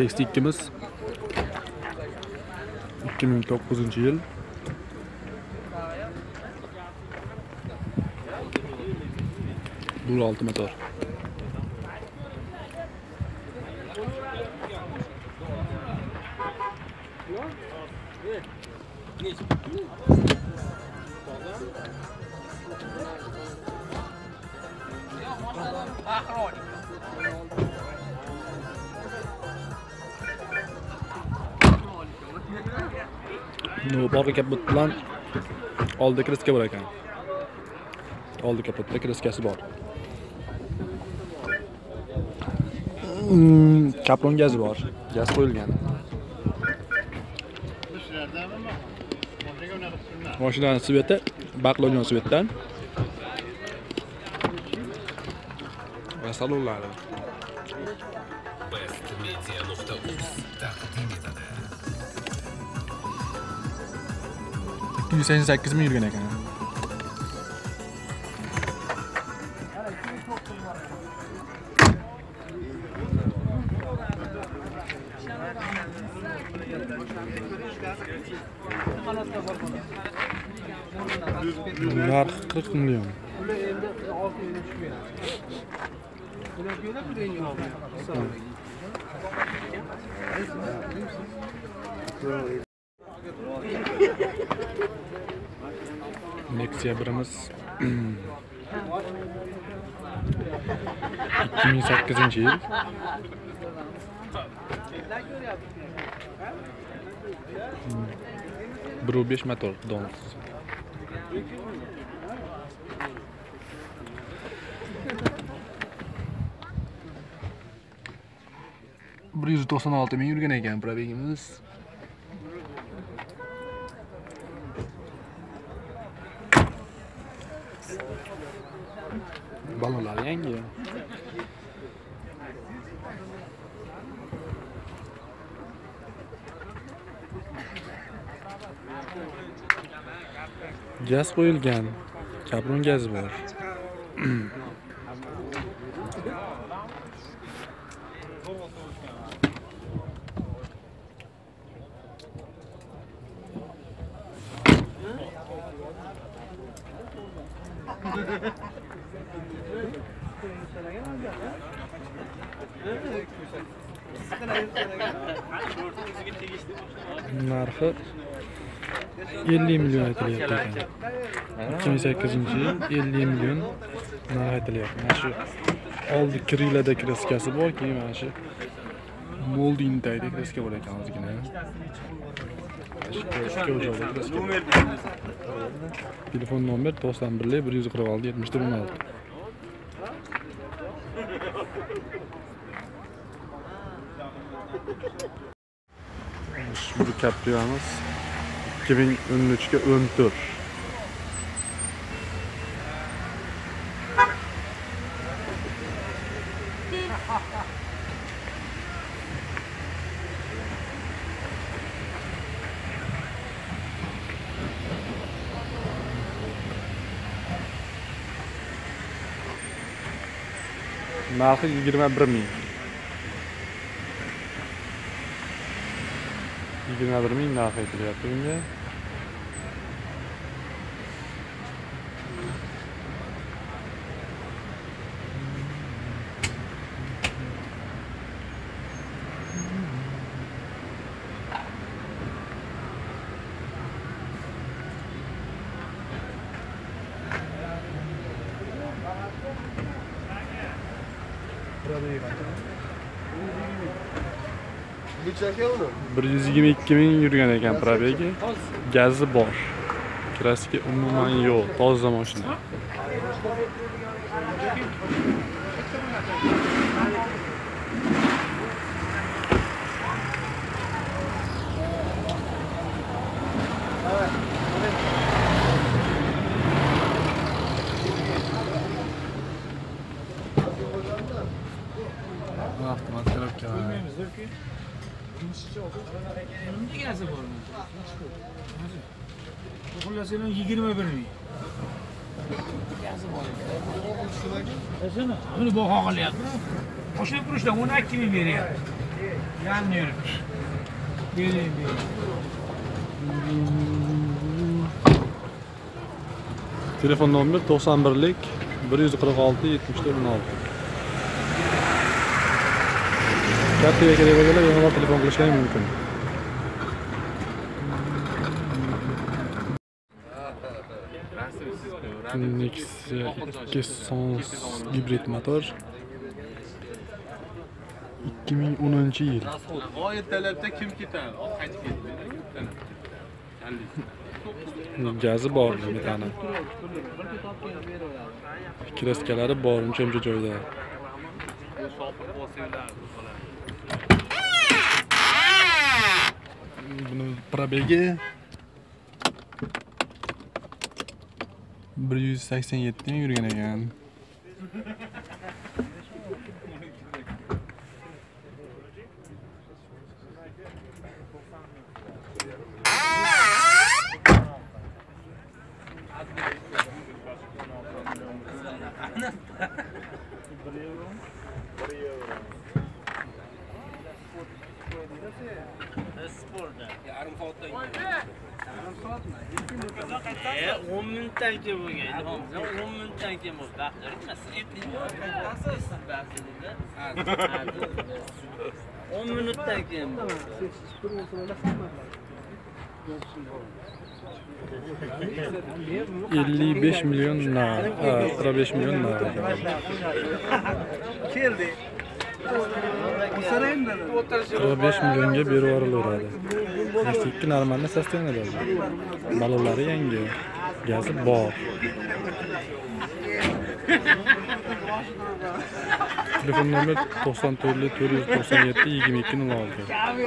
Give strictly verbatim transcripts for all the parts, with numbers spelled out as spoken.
X ikkimiz ikki ming to'qqizinchi yil. Bu olti motor. No, borga kapot bilan oldi kriska bor ekan. Oldi kapotda kriskasi bor. Kapron gazi bor. Gaz qo'yilgan. Mashinaning sveti baqlagan svetdan. Va salonlari. bestmedia nuqta uz taqdim etadi. ikki yuz sakson sakkiz ming yurgan ekan. Narx qirq million. Nexia birimiz ikki ming sakkizinchi yil. bir nol besh motor Dons. bir yuz to'qson olti ming yurgan ekan probegimiz. Balonlar yangi. Gaz qo'yilgan. Kapron gazi bor. Narxi ellik million aytilyapti ekan. ikki ming sakkizinchi yil ellik million narx aytilyapti. Mana shu oldi krilada kraskasi bor, keyin mana shu molding tayda kraska bor ekan ozgina. Telefon nomer to'qson bir bir yuz qirq olti yetmish to'rt o'n olti. Bu Capria'miz ikki ming o'n uch ga o'n to'rt. Narxi yigirma bir ming. yigirma bir ming narx aytilyapti bunga. bir yuz yigirma ikki ming yurgan ekan probegi. Gazi bor. Kraska umuman yo'q, toza mashina. Avtomat tarafga. Xullasini yigirma bir ming. Mana bu hoqilyapti. Qo'shilib turishdan o'n ikki ming beryapti. Yanmıyorum. Geleyim bir. Telefon nomer to'qson birlik bir yuz qirq olti yetmish to'rt o'n olti. Kartaga kerakliglar yana telefon qilishlari mumkin. Nexia ikki Sans gibrid motor. ikki ming o'ninchi yil. G'oyat talabda kim ketadi? Qaytib ketdi. Gazi bor metani. Kraskalari bor, uncha joyda. Buni probegi bir yuz sakson yetti ming yurgan ekan. o'n minutdan keyin bo'lgan. o'n minutdan keyin bo'ldi. o'n minutdan keyin bo'ldi. ellik besh million na, qirq besh million na. Keldi. qirq besh millionga berib yuboraveradi. ikki normalniy sostenada. Ballonlari yangi. Gazi bor. Telefon nomer to'qson to'rt to'rt yuz to'qson yetti yigirma ikki nol olti.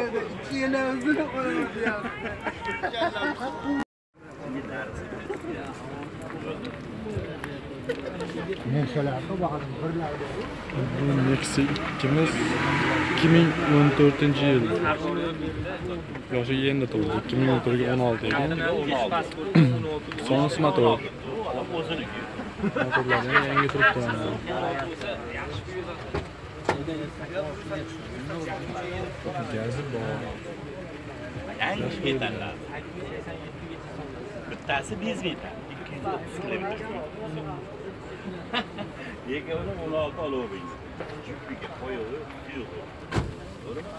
Bu Nexia ikkimiz ikki ming o'n to'rtinchi yil. Yoshi endi to'ldi. ikki ming o'n to'rtga o'n olti ekan. Sans motor. Motorlari yangi turibdi. Gazi bor. Yangi metallar. Bittasi bez metal. ikki yuz o'ttiz kilometr. Yegani o'n olti oloving. Jupiga qo'yildi, yurdi. To'g'rimi?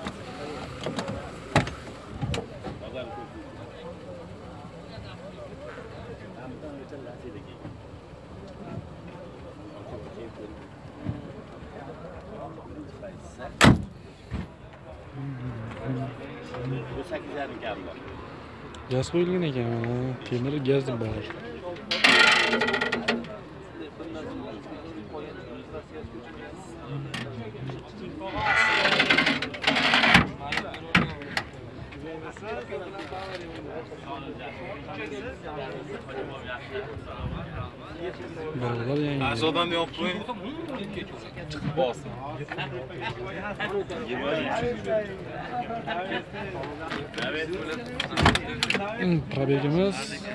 Bu sakkiz yarim kam bor. Gaz qo'yilgan ekan mana. Temir gaz bor. Bolalar yangi. Azodan yo'q qo'ying. Chiqib bo'lsin. Probegimiz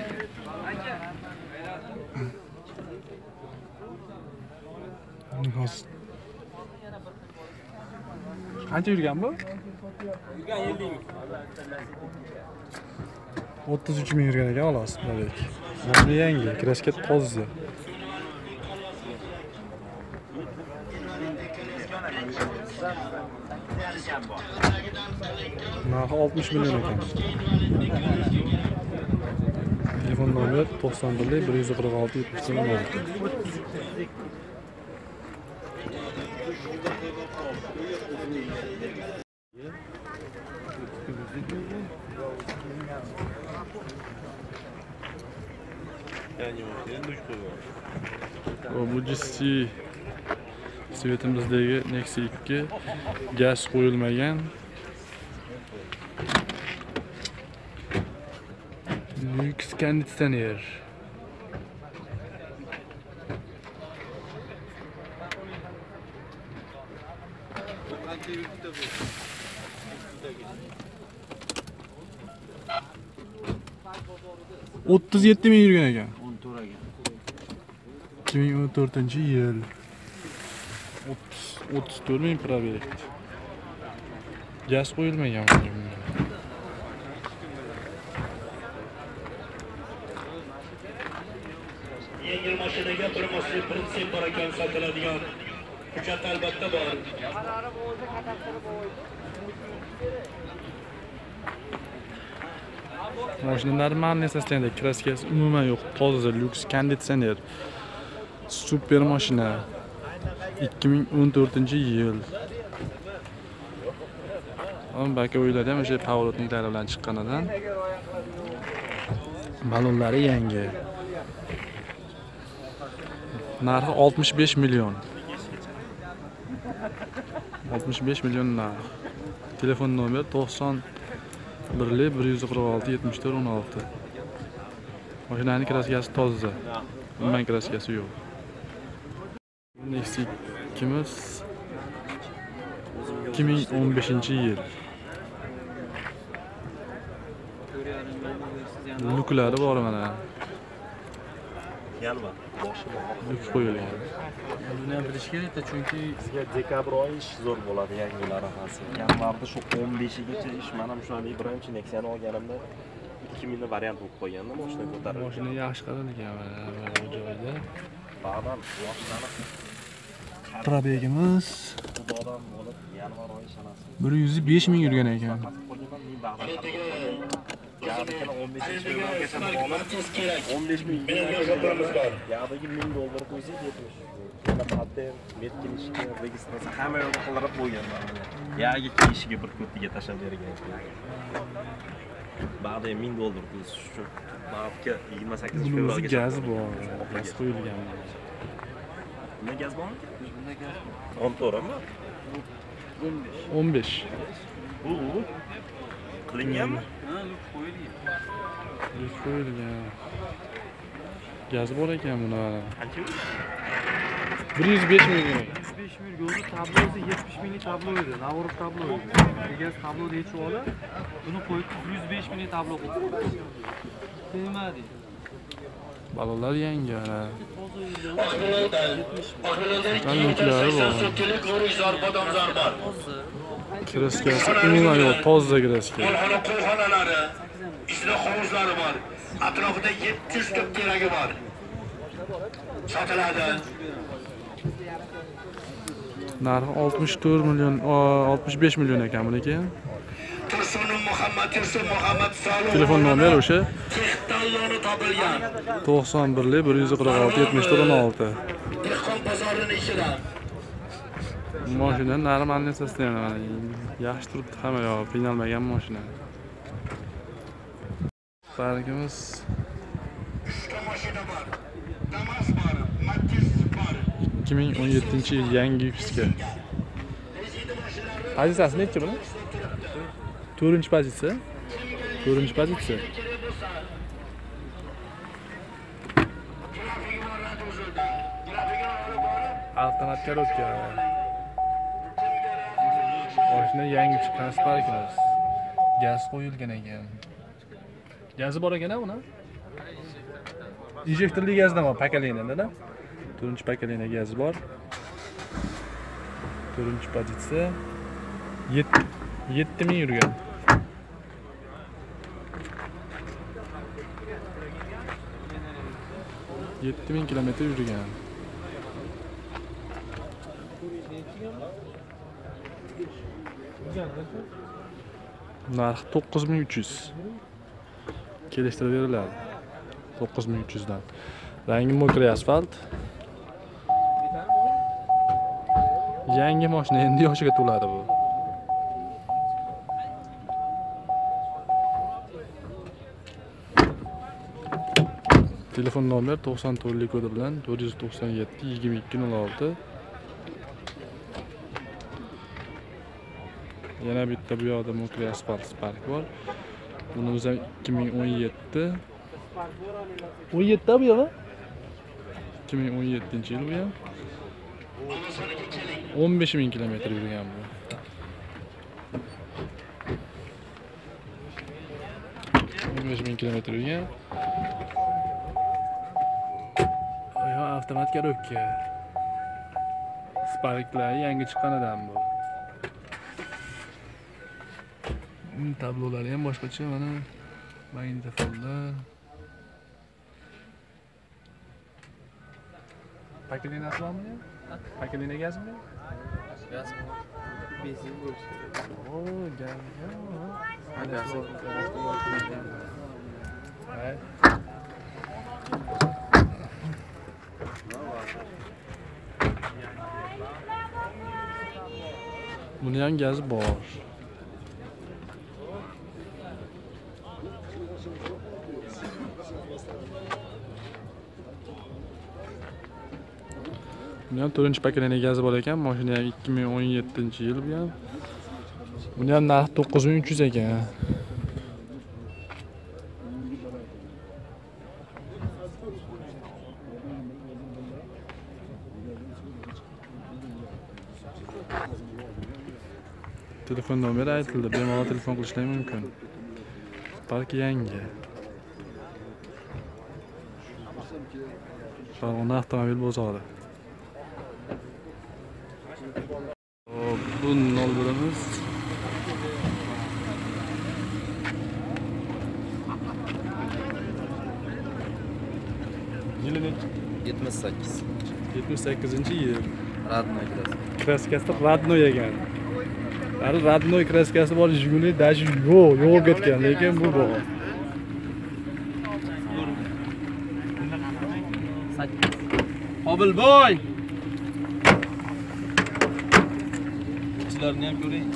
qancha yurgan bu? Yurgan ellik ming. o'ttiz uch ming yurgan ekan xolos. Mana yangi, kraska toza. Narxi oltmish million ekan. Telefon nomer to'qson bir bir yuz qirq olti yetmish to'rt o'n olti. Bu jissi svetimizdagi Nexia ikki gaz qo'yilmagan. Lux konditsioner. o'ttiz yetti ming yurgan ekan. o'n to'rt ekan. ikki ming o'n to'rtinchi yil. o'ttiz to'rt ming probekt. Gaz qo'yilmagan bunga. Yengil mashinaga bir mosli prinsip bor ekan sotiladigan. Hujjat albatta bor. Mashina normalniy состояние, kraskasi umuman yo'q, toza, lyuks, konditsioner. Super mashina. ikki ming o'n to'rtinchi yil. O'n baka o'yladi ham o'sha Pavlotniklari bilan chiqqanidan. Balonlari yangi. Narxi oltmish besh million. oltmish besh million narx. Telefon nomer to'qson bir bir yuz qirq olti yetmish to'rt o'n olti. Mashinaning kraskasi toza. Umuman kraskasi yo'q. Nexi ikimiz ikki ming o'n beshinchi yil. Luklari bor mana. Yalma. Luk qo'yilgan. Buni bilish kerak-da, chunki Sizga dekabr oyi ish zo'r bo'ladi yangilar ahasi. Yanvarda shu o'n beshigacha ish mana shu birinchi Nexia'ni olganimda ikki mingni variant bo'lib qo'yganda mashina ko'tarilgan. Mashina yaxshi qaralgan mana bu joyda. Ba'dan yoshlanib Probegimiz xudodan bo'lib yanvar oyi sanasi. bir yuz besh ming yurgan ekan. Qo'yganman men ba'dan ya'dagi o'n beshinchi yilgacha olib o'n besh ming ya'dagi ming dollar qo'ysak yetmish. Yana patent, metkinishga, registratsiya hamma yo'lni qildirib qo'yganman. Ya'ga kiyishiga bir ko'tiga tashlab bergan. Ba'da ming dollar qo'yish shu. Ba'dga yigirma sakkizinchi fevralga Gaz bor, gaz qo'yilgan. Bunda gaz bormi? Bunda gaz bor. o'n to'rtmi? o'n besh. Bu bu qilinganmi? ha, luk qo'yilgan. Luk qo'yilgan. Gaz bor ekan buni. Qancha? bir yuz besh ming. yuz besh ming yo'li tablosi yetmish minglik tablo edi. Navorov tablo edi. Egasi tablo yechib olib, buni qo'yib yuz besh minglik tablo qildi. Tegmadi. Balonlar yangi ana. Kraskasi umuman yo'q, toza kraska. Xona qo'yxonalari, ichida hovuzlari bor. Atrofida yetti yuz ta keragi bor. Sotiladi. Narxi oltmish to'rt million, oltmish besh million ekan buniki. Tursunov Muhammad Tursun Muhammad Salom. Telefon nomer o'sha Tanlovni topilgan. to'qson bir bir yuz qirq olti yetmish to'rt o'n olti. Dehqon bozorining ichida. Mashina normalniy состояние. Yaxshi turibdi hamma yo'q, qiynalmagan mashina. Parkimiz Uchta mashina bor. Damas bor, Matiz bor. ikki ming o'n yettinchi yil yangi Yuxga. Pozitsiyasi necha buni? to'rtinchi pozitsiya. to'rtinchi pozitsiya. Avtomat korobka. Mashina yangi chiqqan Sparkimiz. Gaz qo'yilgan ekan. Gazi bor ekan-a buni? Injektorli gazdan bor, pokoleniyada. to'rtinchi pokoleniya gazi bor. to'rtinchi pozitsiya. yetti ming yurgan. yetti ming kilometr yurgan. Narx to'qqiz ming uch yuz. Kelishtirib beriladi. to'qqiz ming uch yuz dan. Rangi mokriy asfalt. Yangi mashina endi yoshiga to'ladi bu. Telefon nomer to'qson to'rtlik kodi bilan to'rt yuz to'qson yetti yigirma ikki nol olti. Yana bitta bu yoqda mokriy asfalt Spark bor. Buni o'zi ikki ming o'n yetti. o'n yetti bu yo'q? ikki ming o'n yettinchi yil bu ham. o'n besh ming kilometr yurgan bu. o'n besh ming kilometr yurgan. Ayo, avtomat korobka. Sparklar yangi chiqqanidan bu. Tablolari ham boshqacha mana. Magnitofonlar. Pakelinasi bormi? Pakelina gazmi? Gazmi. Benzin bo'lishi kerak. O, gaz. Hay. Buni ham gaz bor. Buni ham to'rtinchi pakelina gazi bor ekan. Mashina ham ikki ming o'n yettinchi yil bu ham. Buni ham narxi to'qqiz ming uch yuz ekan. Telefon nomeri aytildi. Bemalol telefon qilishlari mumkin. Park yangi. Farg'ona avtomobil bozori. Bu nol birimiz. Yili nechi? yetmish sakkiz. yetmish sakkizinchi yil. Radnoy kraska. Kraskasi Radnoy ekan. Hali Radnoy kraskasi bor, Jiguli dashi yo'q, yo'q ketgan, lekin bu bor. Qobilboy. Ishlarni ham ko'ring.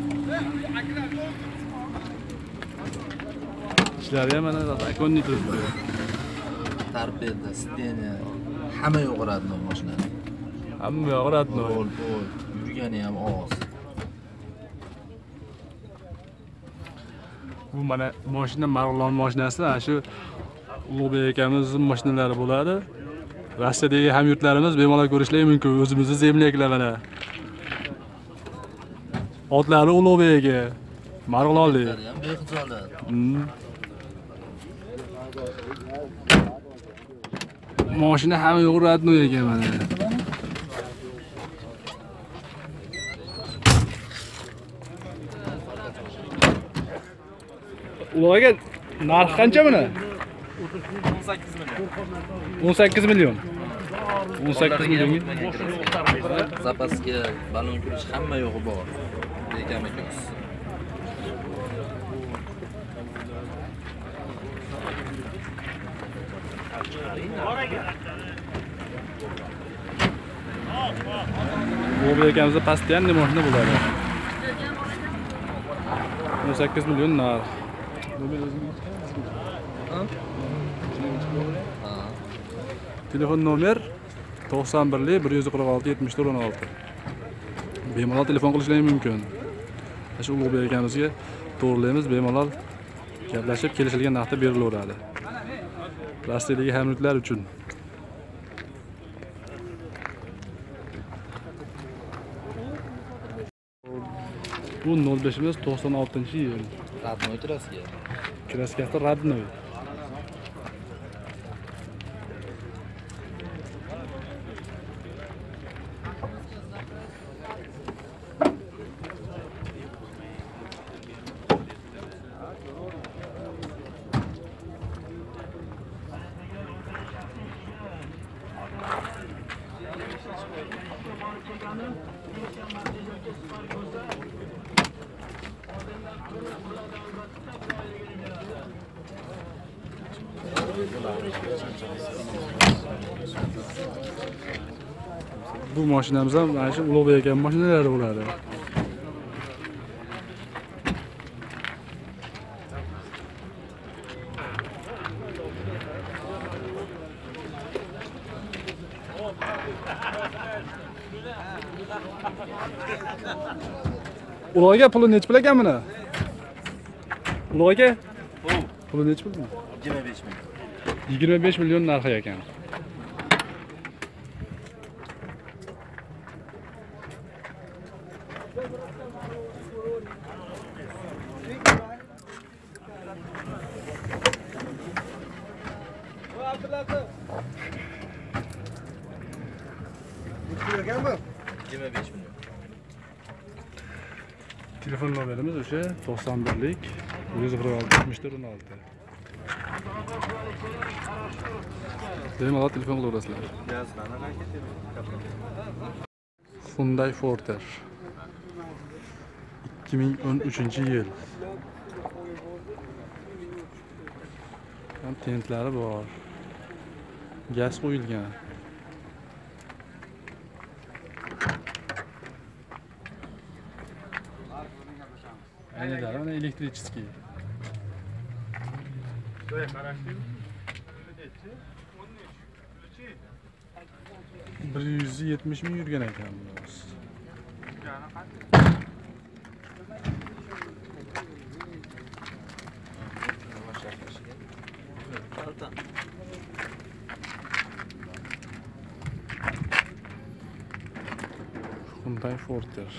Ishlari ham mana zakonniy turibdi. Torpeda, stena, hamma yo'q Radnoy mashinasi. Hamma yo'q Radnoy. Pol, pol, yurgani ham oz. Bu mana mashina Marg'ilon mashinasi, ana shu Ulug'bek akamizning mashinalari bo'ladi. Rossiyadagi hamyurtlarimiz bemalol ko'rishlari mumkin. O'zimizning zemlyalar mana. Otlari Ulug'bek aka. Marg'ilonlik. Ham bexijolat. Mashina hamma yo'q Radnoy ekan mana. Ularga narx qancha buni? o'n sakkiz million. o'n sakkiz million. o'n sakkiz millionga. Zapasga balon kirish hamma yo'g'i bor. Bekam akamiz. Bu akamizda pastyanniy mashina bo'ladi. o'n sakkiz million narx. Telefon nomer to'qson bir bir yuz qirq olti yetmish to'rt o'n olti. Bemalol telefon qilishlari mumkin. Shu Ulug'bek akamizga to'g'rilaymiz, bemalol gaplashib kelishilgan narxda berilaveradi. Rossiyadagi hamyurtlar uchun. Bu nol beshimiz to'qson oltinchi yil. Radnoy kraska. Kraskasi Radnoy. Bu mashinamiz ham mana shu Ulug'bek aka mashinalari bo'ladi. Ulug'bek aka puli nechi pul ekan buni? Ulug'bek aka? Puli nechi pul? yigirma besh ming. yigirma besh million narxi ekan. yigirma besh million. Telefon nomerimiz o'sha to'qson birlik yuz qirq olti yetmish to'rt o'n olti. Bemalol telefon qilaverasizlar. Hyundai Forter ikki ming o'n uchinchi yil. Ham tentlari bor. Gaz qo'yilgan. Aynalari mana elektrichеский. bir yuz yetmish ming yurgan ekan bunimiz. Hyundai Forter.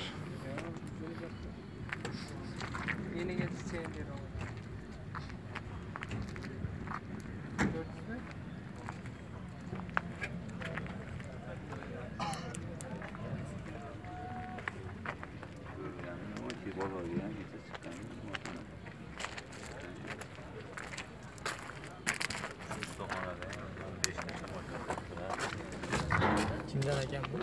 Kimdan ekan bu?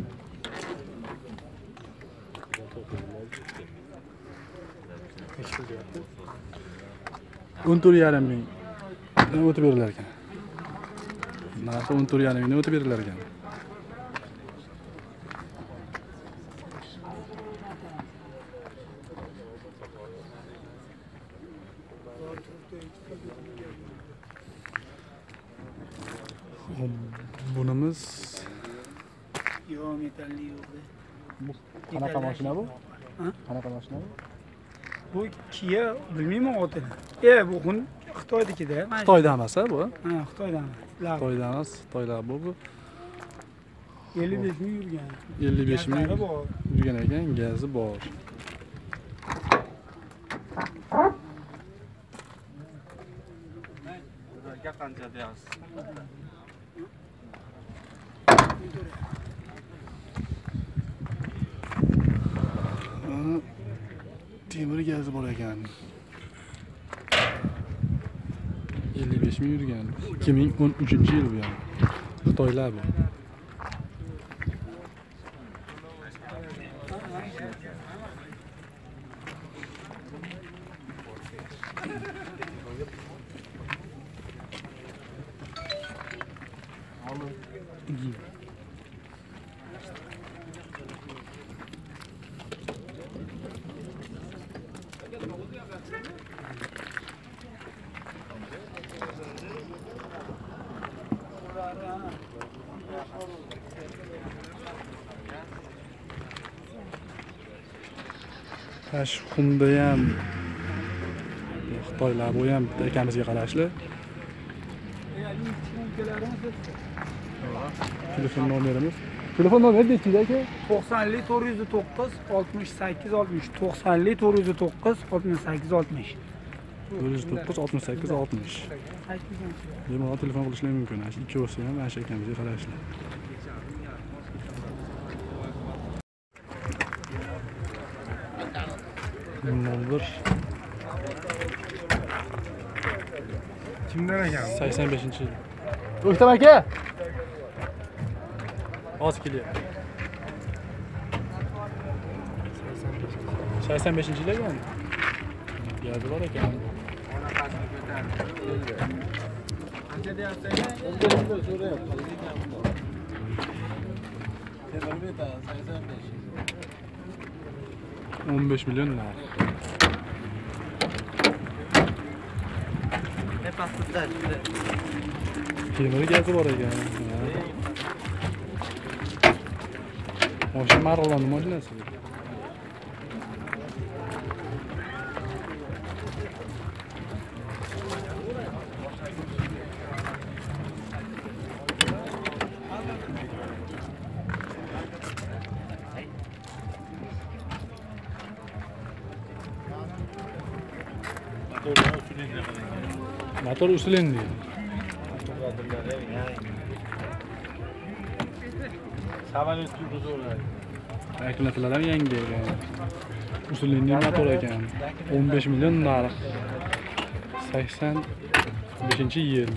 o'n to'rt yarim ming o'tib berilar ekan. Narxi o'n to'rt yarim ming o'tib berilar ekan. Bunimiz yo'q, metalli yo'q. bu qanaqa mashina bu? Ha? Qanaqa mashina bu? Bu Kia bilmayman otini. E, bu Xun- Xitoynikida. Xitoyda emas bu? Ha, Xitoydan. Xitoyda emas, Xitoylar bu. bu ellik besh ming yurgan. ellik besh ming Gazlari bor. yurgan ekan, gazi bor. Ularga qancha deyapsiz? Temir gazi bor ekan. ellik besh ming yurgan. ikki ming o'n uchinchi yil bu ham. Xitoylar bu. Tash Xunda ham Xitoylar bu ham bitta akamizga qarashli. Telefon nomerimiz. Telefon nomeri nechida aka? to'qsonli to'rt yuz to'qqiz oltmish sakkiz oltmish. to'qsonli to'rt yuz to'qqiz oltmish sakkiz oltmish. to'rt yuz to'qqiz oltmish sakkiz oltmish. Bemalol telefon qilishlari mumkin. Ana shu ikkovsi ham ana shu akamizga qarashli. nol bir Kimdan ekan? sakson beshinchi yil. O'ktam aka. Hozir kelyapti. sakson beshinchi yil ekan. Gazi bor ekan. Qancha deyapsiz? o'n besh million narx. Ne pasportlar? Temir gazi bor ekan. Mashina Marlon mashinasi. Motor usilendi. Samolyot tuyg'usi Akkumulyatorlar ham yangi ekan. usulli motor ekan. o'n besh million narx. sakson beshinchi yil.